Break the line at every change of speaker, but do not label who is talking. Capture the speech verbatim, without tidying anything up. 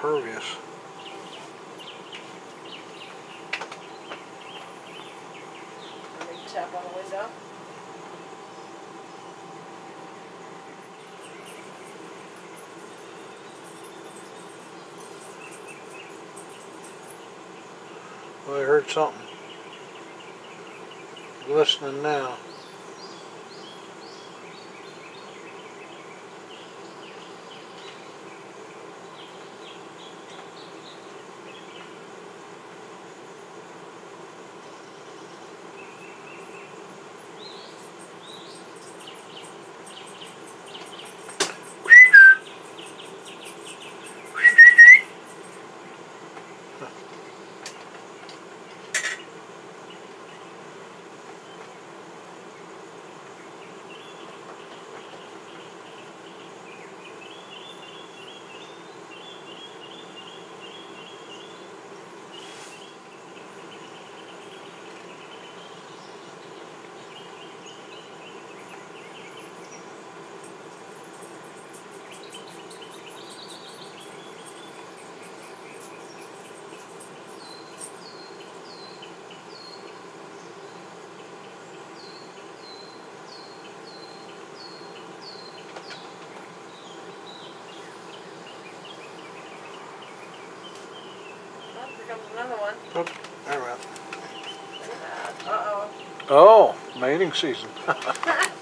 impervious.
Big tap on the window.
Well, I heard something glistening now.
Here comes another one.
Oh, there we go.
Look at that. Uh-oh.
Oh, mating season.